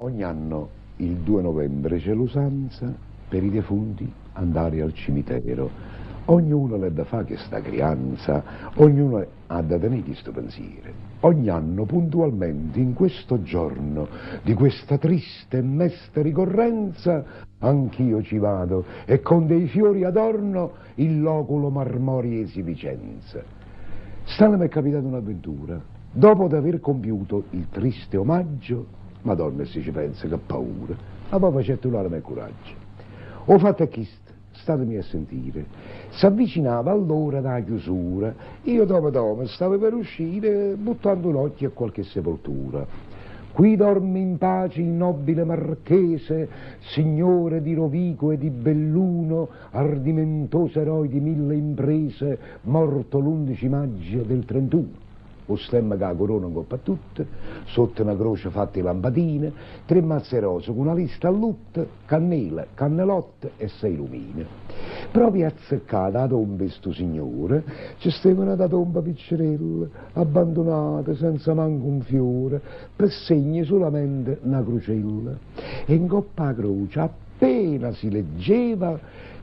Ogni anno il 2 novembre c'è l'usanza per i defunti andare al cimitero. Ognuno le da fa che sta crianza, ognuno ha da tenere questo pensiero. Ogni anno puntualmente in questo giorno di questa triste e mesta ricorrenza anch'io ci vado e con dei fiori adorno il loculo marmoriesi Vicenza. Stana mi è capitata un'avventura. Dopo di aver compiuto il triste omaggio, Madonna, se ci pensa, che paura. Ma poi facette un'arma e coraggio. Ho fatto questo, statemi a sentire. S'avvicinava all'ora della chiusura. Io dopo stavo per uscire, buttando un occhio a qualche sepoltura. Qui dorme in pace il nobile marchese, signore di Rovigo e di Belluno, ardimentoso eroe di 1000 imprese, morto l'11 maggio del 31. O stemma che la corona in coppa a tutte, sotto una croce fatta di lampadine, 3 mazze rose con una lista a lutto, cannella, cannelotte e 6 lumine. Proprio azzeccata a tomba sto signore, ci stava una tomba piccerella, abbandonata senza manco un fiore, per segni solamente una crocella. E in coppa a croce appena si leggeva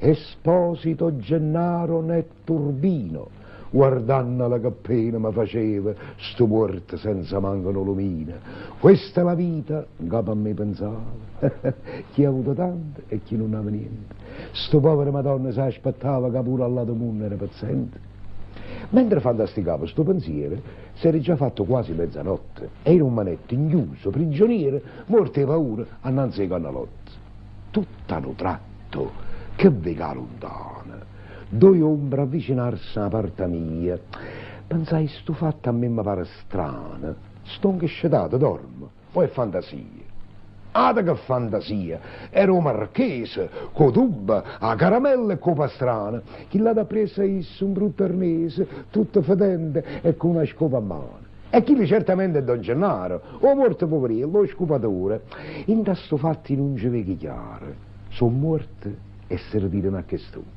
Esposito Gennaro Netturbino. Guardandola che pena mi faceva, sto morto senza manco una lumina. Questa è la vita, in capo a me pensava, chi ha avuto tanto e chi non aveva niente. Sto povero Madonna si aspettava che pure al lato mondo era paziente. Mentre fantasticavo sto pensiero, si era già fatto quasi mezzanotte, e in un manetto inchiuso, prigioniero, morto di paura, annanzi ai cannalotti. Tutt'hanno tratto, che vega lontana. 2 ombre avvicinarsi alla parte mia. Pensai, sto fatto a me mi pare strano. Sto inghescetato, dormo. O è fantasia? Ada che fantasia! Era un marchese, co tuba, a caramella e co pastrana. Chi l'ha presa isso, un brutto arnese, tutto fedente e con una scopa a mano. E chi certamente è Don Gennaro, o morto poverino, lo scupatore. In questo fatti non ci vedi chiaro. Sono morte e servire a che sto.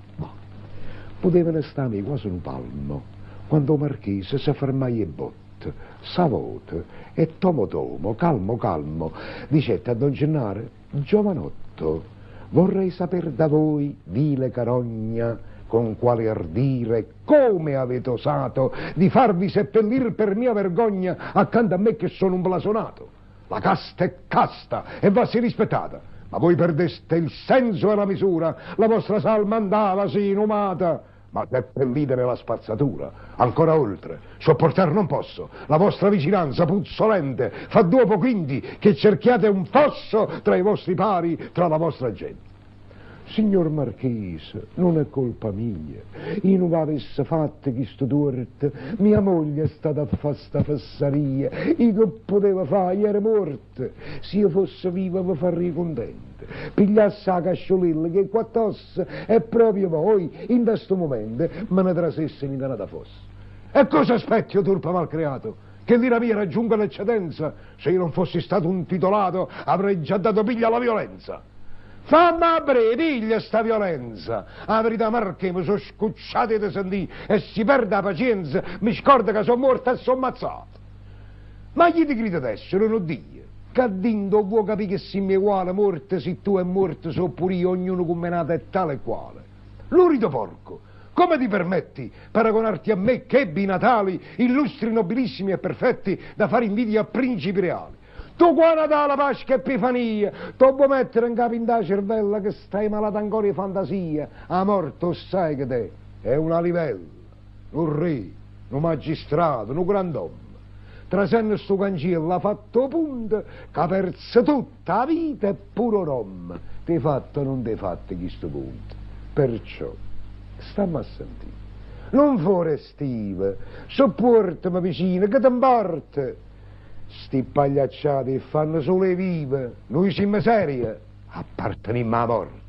Potevano stare quasi un palmo, quando il marchese si fermai e botte, savote, e tomo, calmo, dicette a Don Gennaro, giovanotto, vorrei saper da voi, vile carogna, con quale ardire, come avete osato di farvi seppellir per mia vergogna accanto a me che sono un blasonato. La casta è casta e va si rispettata, ma voi perdeste il senso e la misura, la vostra salma andava sì inumata. Ma seppellite nella spazzatura, ancora oltre, sopportar non posso, la vostra vicinanza puzzolente fa dopo quindi che cerchiate un fosso tra i vostri pari, tra la vostra gente. Signor Marchese, non è colpa mia, io non avesse fatto questo torto, mia moglie è stata a fare sta fesseria, io che poteva fare, io ero morta, se io fosse viva vi farei contento, pigliasse la casciolilla che qua tosse e proprio voi, in questo momento, me ne trasesse in da fosse. E cosa aspetti, o turpa malcreato? Che l'ira mia raggiunga l'eccedenza? Se io non fossi stato un titolato avrei già dato piglia alla violenza. Fammi a breve, digli sta violenza. La verità, Marche, mi sono scucciati di sentire e si perde la pazienza, mi scorda che sono morto e sono ammazzato. Ma chi ti grida adesso, non lo dico? Che dintro vuoi capire che si mi uguale morte, se tu è morto, so pure io, ognuno come nato è tale e quale. Lurido porco, come ti permetti paragonarti a me che ebbi i natali, illustri, nobilissimi e perfetti, da fare invidia a principi reali? Tu qua Natale, Pasqua e Epifania, tu vuoi mettere in capo in da cervella che stai malato ancora di fantasia, a morto sai che te è una livella, un re, un magistrato, un grand'uomo. Trasenne sto cancello ha fatto punto che ha perso tutta la vita e pure Rom. Ti fatto o non ti fatto questo punto. Perciò, stammi a sentire. Non fuori stive, sopportami vicino, che ti importa? Sti pagliacciati fanno solo le vive, noi siamo serie, apparteniamo alla morte.